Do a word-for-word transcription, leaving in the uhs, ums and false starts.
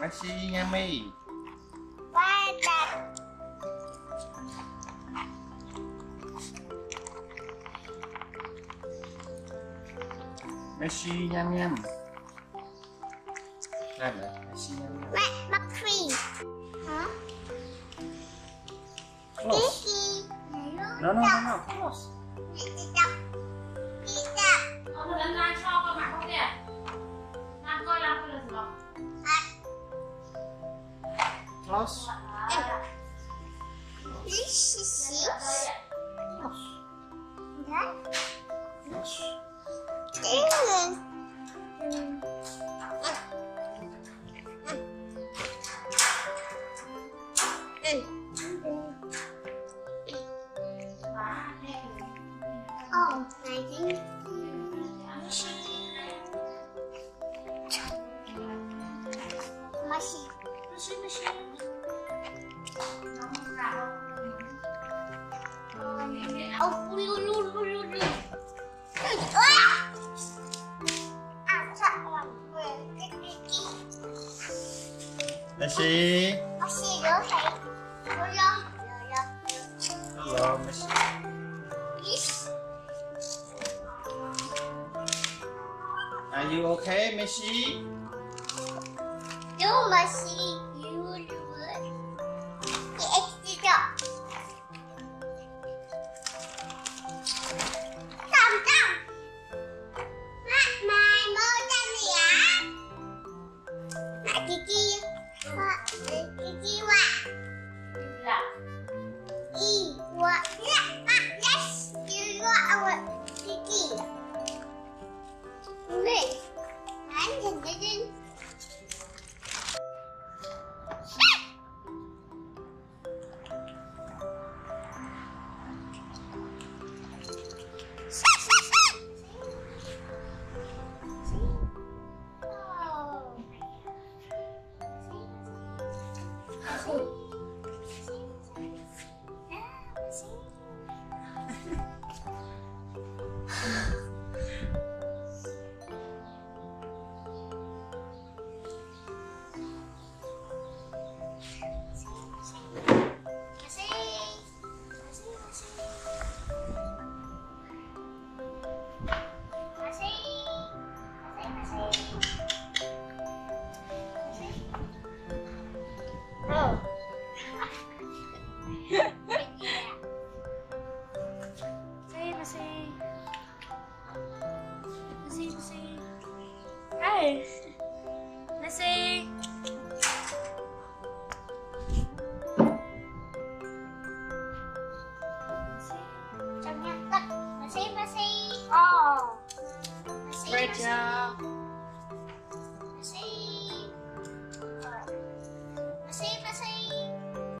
Messi yummy. Bye bye. Messi nhâm nhâm. Đây là Messi nhâm nhâm. Mẹ bắt phi. Hả? Close. No, no, no, no. Close. Ông lần ra cho con mặc không kìa. Làm coi làm coi là gì không? Close. This is it. Close. That? Close. Ew. Oh, I think. Messi. Messi, Messi. Oh, lu lu lu lu lu. À, sợ lắm. Messi. Messi rửa thầy. Rửa rửa. Hello, Messi. Yes. Are you okay, Messi? You Messi. You do it. Yes, you do. Tầm tầm. Mẹ mày mơ chân gì hả? Mẹ Kiki. Mẹ Kiki wa. Là I wa. Yes. You wa Kiki. Wait. I'm going Hey, Messi. Trong nhạc tất. Messi, Messi. Oh, Messi, great Messi. job.